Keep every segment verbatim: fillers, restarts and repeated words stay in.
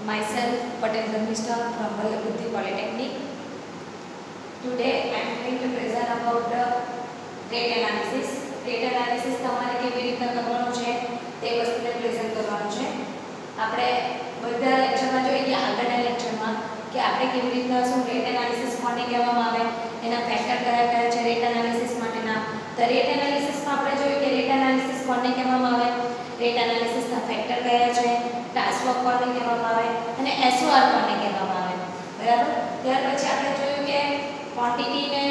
Myself Patel Dharmishta from Vallabhuddhi Polytechnic. Today I am going to present about the rate analysis. Rate analysis તમારે કેવી રીતે કરવાનું છે તે વસ્તુને પ્રેઝન્ટ કરવાનું છે. આપણે બધા લેક્ચરમાં જોઈએ કે આગળના લેક્ચરમાં કે આપણે કેવી રીતના શું રેટ એનાલિસિસ કોને કહેવામાં આવે, એના ફેક્ટર કયા કયા છે રેટ એનાલિસિસ માટેના. તો રેટ એનાલિસિસમાં આપણે જોયું કે રેટ એનાલિસિસ કોને કહેવામાં આવે, રેટ એનાલિસિસના ફેક્ટર કયા છે, ટાસ્ક કોને કહેવામાં આવે અને એસઓઆર કોને કહેવામાં આવે. બરાબર. ત્યાર પછી આપણે જોયું કે ક્વોન્ટિટીને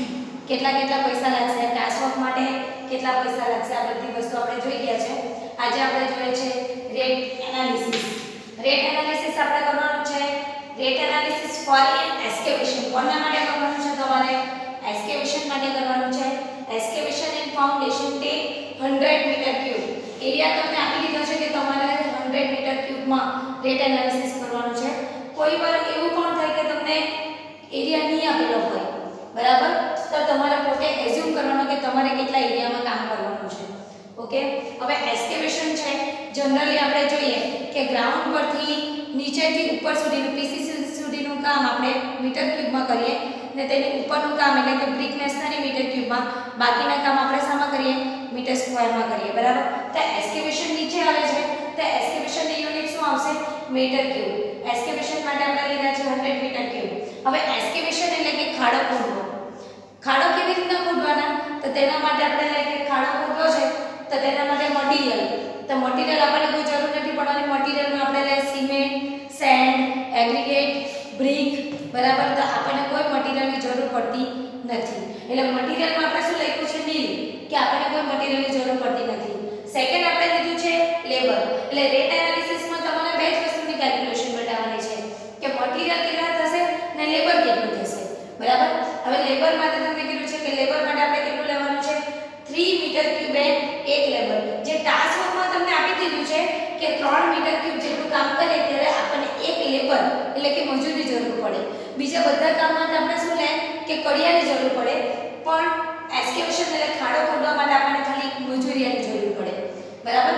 કેટલા કેટલા પૈસા લાગશે, ટાસ્ક માટે કેટલા પૈસા લાગશે, આ બધી વસ્તુ આપણે જોઈ ગયા છે. આજે આપણે જોઈએ છે રેટ એનાલિસિસ. રેટ એનાલિસિસ આપણે કરવાનું છે rate analysis for an excavation. કોના માટે કરવાનું છે? તમારે એસ્કેવેશન માટે કરવાનું છે. એસ્કેવેશન એન્ડ ફાઉન્ડેશન તે હંડ્રેડ મીટર ક્યુબ એરિયા તમને આપી દીધો છે કે તમારે હંડ્રેડ મીટર ક્યુબમાં રેટ એનાલિસિસ કરવાનું છે. કોઈ વાર એવું પણ થાય કે તમને એરિયા નહીં આપેલો હોય, બરાબર, તો તમારે પોતે એઝ્યુમ કરવાનું કે તમારે કેટલા એરિયામાં કામ કરવાનું છે. ઓકે. હવે એસ્કેવેશન છે, જનરલી આપણે જોઈએ કે ગ્રાઉન્ડ પરથી નીચેથી ઉપર સુધીનું પીસી સુધીનું કામ આપણે મીટર ક્યુબમાં કરીએ ને તેની ઉપરનું કામ એટલે કે બ્રિક મેસનરી મીટર ક્યુબમાં, બાકીના કામ આપણે શામાં કરીએ? મીટર સ્ક્વેરમાં કરીએ. બરાબર. તો એસ્કેવેશન નીચે આવે છે તો એસ્કેવેશનની યુનિટ શું આવશે? Metre cube. એસ્કેવેશન માટે આપણે લીધા છે હંડ્રેડ મીટર ક્યુબ. હવે એસ્કેવેશન એટલે કે ખાડો ખોદવો. ખાડો કેવી રીતના ખોદવાના? તો તેના માટે આપણે એટલે કે ખાડો ખોદવો છે તો તેના માટે મટીરીયલ, તો મટીરીયલ આપણને કોઈ જરૂર નથી પડવાની. મટીરીયલમાં આપણે લે સિમેન્ટ, સેન્ડ, એગ્રીગેટ, બ્રિક, બરાબર. તો આપણને કોઈ મટીરીયલની જરૂર પડતી નથી. એટલે મટીરીયલમાં આપણે શું લખ્યું છે? નીલ, કે આપણને કોઈ મટીરીયલની જરૂર પડતી નથી. સેકન્ડ આપણે લીધું છે લેબર. એટલે રેટ એનાલિસિસમાં તમારે બે જ વસ્તુની કેલ્ક્યુલેશન બતાવવાની છે કે મટીરીયલ કેટલા થશે ને લેબર કેટલું થશે. બરાબર. હવે લેબર માટે તમને કીધું છે કે લેબર માટે આપણે કેટલું લેવાનું છે? થ્રી મીટર ક્યુબ એક લેબર. જે ટાસ્ક વર્કમાં તમને આપી દીધું છે કે ત્રણ મીટર ક્યુબ જેટલું કામ કરે ત્યારે આપણને એક લેબર એટલે કે મજૂરની જરૂર પડે. બીજા બધા કામમાં આપણે શું લે કે કડિયાની જરૂર પડે, પણ એસ્કેવેશન એટલે ખાડો ખોદવા માટે આપણને ખાલી મજૂરિયાની જરૂર પડે. બરાબર.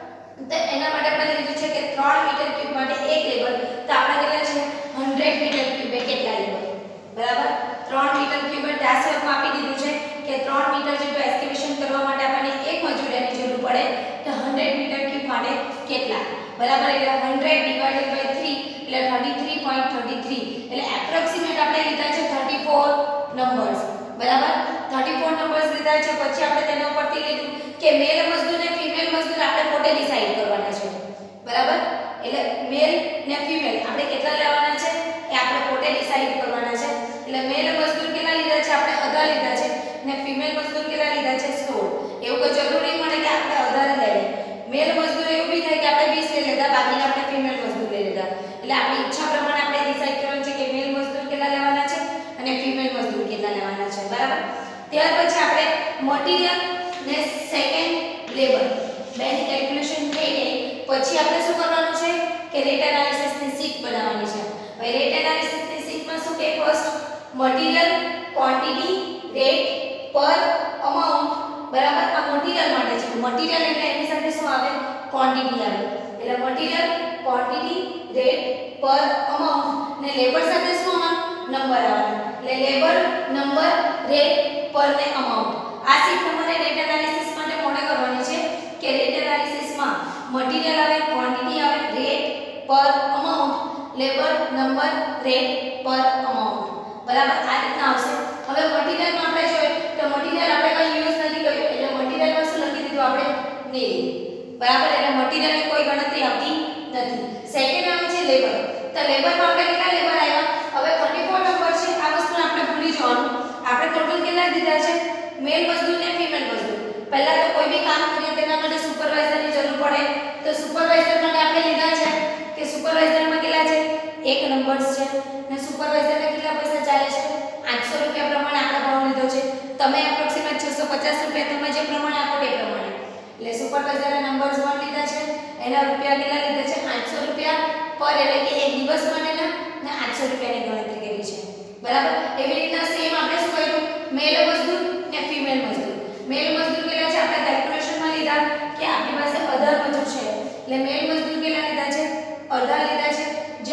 તો એના માટે આપણે લીધું છે કે ત્રણ મીટર ક્યુબ માટે એક લેબર. તો આપણે કેટલા છે? હંડ્રેડ મીટર ક્યુબ કેટલા લેબર? બરાબર. ત્રણ મીટર ક્યુબ ટાસ્ક વર્કમાં આપી દીધું છે કે ત્રણ મીટર જેટલું એસ્કેવેશન કરવા માટે આપણને એક મજૂરિયાની જરૂર પડે. તો હંડ્રેડ મીટર ક્યુબ માટે કેટલા? બરાબર. એટલે હંડ્રેડ ડિવાઇડેડ બાય થ્રી એટલે thirty three point thirty three એટલે એપ્રોક્સિમેટ આપણે લીધા છે થર્ટી ફોર નંબર્સ. બરાબર. થર્ટી ફોર નંબર્સ લીધા છે. પછી આપણે તેના ઉપરથી લીધું કે મેલ મજદૂર ને ફિમેલ મજદૂર આપણે પોતે ડિસાઈડ કરવાના છે. બરાબર. એટલે મેલ ને ફિમેલ આપણે કેટલા લેવાના છે એ આપણે પોતે ડિસાઈડ કરવાના છે. એટલે મેલ મજદૂર કેટલા લીધા છે? આપણે અઢાર લીધા છે ને ફિમેલ મજદૂર કેટલા લીધા છે? સોળ. એવું કોઈ જરૂરી મળે કે આપણે અઢાર લઈએ. મેલ મજદૂર એવું બી થાય કે આપણે વીસ લઈ લેતા, બાકીના આપણે ફિમેલ મજદૂર લઈ લેતા. એટલે આપણી ઈચ્છા પ્રમાણે આપણે ડિસાઈડ કરવાનું છે કે મેલ મજદૂર કેટલા લેવાના છે અને ફિમેલ મજદૂર કેટલા લેવાના છે. બરાબર. ત્યાર પછી આપણે મટીરીયલ ને સેકન્ડ લેબર બેની કેલ્ક્યુલેશન થઈ ગઈ. પછી આપણે શું કરવાનું છે કે રેટ એનાલિસિસની શીટ બનાવવાની છે. હવે રેટ એનાલિસિસની શીટમાં શું કે first material, quantity, rate per amount. બરાબર. આ મટીરીયલ માટે છે. મટીરીયલ એટલે એની સાથે શું આવે? ક્વોન્ટિટી આવે. એટલે material, quantity, rate per amount ને લેબર સાથે શું આવે? નંબર આવે. એટલે લેબર, નંબર, રેટ પર ને અમાઉન્ટ. આ શીટ તમારે રેટ એનાલિસિસ માટે મોડે કરવાની છે કે રેટ એનાલિસિસમાં મટીરીયલ આવે, ક્વોન્ટિટી આવે, rate per amount, labour, number, rate per amount. બરાબર. આ રીતના આવશે. હવે મટીરીયલમાં આપણે જોઈએ તો મટીરીયલ આપણે કઈ યુઝ નથી કર્યું એટલે મટીરીયલમાં શું લખી દીધું આપણે? નીલ. બરાબર. એટલે મટીરીયલની કોઈ ગણતરી આવતી નથી. સેકન્ડ આવે છે લેબર. તો લેબરમાં આપણે કેટલા લેબર આવ્યા? હવે થર્ટી ફોર નંબર છે. આ વસ્તુને આપણે ભૂલી જવાનું. આપણે ટોટલ કેટલા દીધા છે? મેલ મજદૂર ને ફિમેલ મજદૂર. પહેલા તો કોઈ બી કામ કરીએ તેના માટે સુપરવાઇઝરની જરૂર પડે. તો સુપરવાઇઝર માટે આપણે લીધા છે કે સુપરવાઇઝરમાં કેટલા છે? એક નંબર્સ છે ને સુપરવાઇઝરને કેટલા પૈસા ચાલે છે? આઠસો રૂપિયા પ્રમાણે આપણે ભાવ લીધો છે. તમે એપ્રોક્સિમેટ છસો પચાસ રૂપિયા તમે જે પ્રમાણે આપો તે પ્રમાણે. એટલે સુપરવાઇઝરના નંબર્સ વન લીધા છે. એના રૂપિયા કેટલા લીધા છે? આઠસો રૂપિયા પર એટલે કે એક દિવસ માટેના ને આઠસો રૂપિયાની ગણતરી કરી છે. બરાબર. એવી રીતના સેમ આપણે શું કર્યું? મેલ મજદૂર ને ફિમેલ મજદૂર. મેલ મજદૂર કેટલા છે? આપણે કેલ્ક્યુલેશનમાં લીધા કે આપણી પાસે અઢાર મજૂર છે એટલે મેલ મજદૂર કેટલા લીધા છે? અઢાર લીધા છે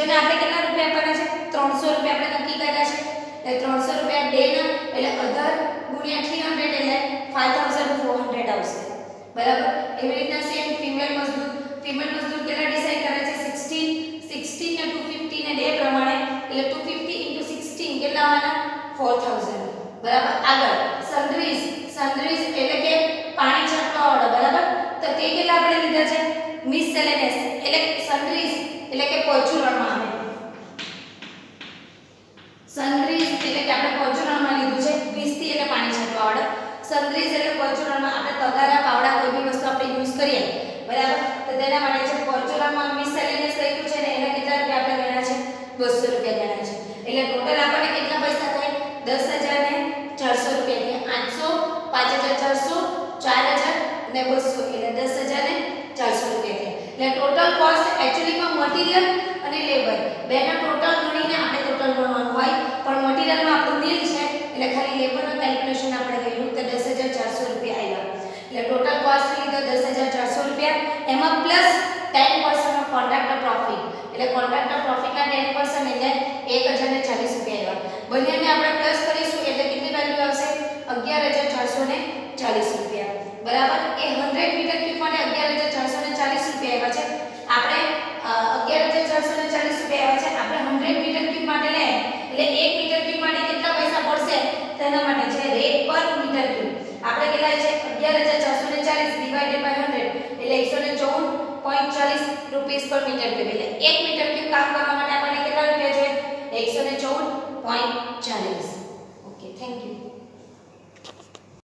એને આપણે કેટલા રૂપિયા આપવાના છે? ત્રણસો રૂપિયા આપણે નક્કી કર્યા છે. એટલે ત્રણસો રૂપિયા ડે ના એટલે અઢાર ગુણ્યા ત્રણસો એટલે પાંચ હજાર ચારસો આવશે. બરાબર. એવી રીતના સેમ ફિમેલ મજદૂર ફિમેલ મજદૂર કેટલા ડિસાઈડ કરે છે? સોળ સોળ ને દોઢસો પચાસ ને ડે પ્રમાણે એટલે દોઢસો પચાસ સોળ કેટલા આવવાના? ચાર હજાર. બરાબર. આગળ સનરીઝ સનરીઝ એટલે કે પાણી છાંટવા વાળો. બરાબર. તો તે કેટલા આપણે લીધા છે? મિસસેલેનિયસ એટલે સનરીઝ એટલે કે પરચુરણમાં આવે. સનરીઝ એટલે કે આપણે પરચુરણમાં લીધું છે. વીસ થી એટલે પાણી છાંટવા વાળો. સનરીઝ એટલે પરચુરણમાં આપણે તગારા પાવડા કોઈ બી વસ્તુ આપણે યુઝ કરીએ. બરાબર. તો તેના માટે છે પરચુરણમાં મિસસેલેનિયસ લખ્યું છે ને એના કેટલા રૂપિયા આપણે ગણ્યા છે? બસો રૂપિયા ગણ્યા છે. એટલે ટોટલ આપણને કેટલા પૈસા થાય? દસ હજાર ને ચારસો રૂપિયા. આઠસો, પાંચ હજાર ચારસો, ચાર હજાર અને બસો એટલે દસ હજાર ને ચારસો રૂપિયા થાય. એટલે ટોટલ કોસ્ટ એક્ચ્યુઅલીમાં મટીરીયલ અને લેબર બેના ટોટલ ગણીને આપણે ટોટલ ગણવાનું હોય, પણ મટીરીયલમાં આપણું નીલ છે એટલે ખાલી લેબરનું કેલ્ક્યુલેશન આપણે કર્યું તો દસ હજાર ચારસો રૂપિયા આવ્યા. એટલે ટોટલ કોસ્ટ લીધો દસ હજાર ચારસો રૂપિયા. એમાં પ્લસ દસ ટકા નો કોન્ટ્રાક્ટર પ્રોફિટ એટલે કોન્ટ્રાક્ટર પ્રોફિટના દસ ટકા એટલે એક હજાર ને ચાલીસ રૂપિયા આવ્યા. બંનેને આપણે પ્લસ કરીશું એટલે કેટલી વેલ્યુ આવશે? અગિયાર હજાર ચારસો ચાલીસ રૂપિયા. બરાબર. એ સો મીટર ક્યુબ માટે અગિયાર હજાર ચારસો ચાલીસ રૂપિયા આવ્યા છે. આપણે અગિયાર હજાર ચારસો ચાલીસ રૂપિયા આવ્યા છે. આપણે સો મીટર ક્યુબ માટે લે એટલે એક મીટર ક્યુબ માટે કેટલા પૈસા પડશે તેના માટે છે રેટ પર મીટર ક્યુબ. આપણે કેટલા છે? અગિયાર હજાર ચારસો ચાલીસ ડિવાઇડેડ બાય સો એટલે એકસો ચૌદ પોઈન્ટ ચાલીસ રૂપિયા પર મીટર ક્યુબ. એટલે એક મીટર ક્યુબ કામ કરવા માટે આપણને કેટલા રૂપિયા છે? એકસો ચૌદ પોઈન્ટ ચાલીસ. Okay, thank you.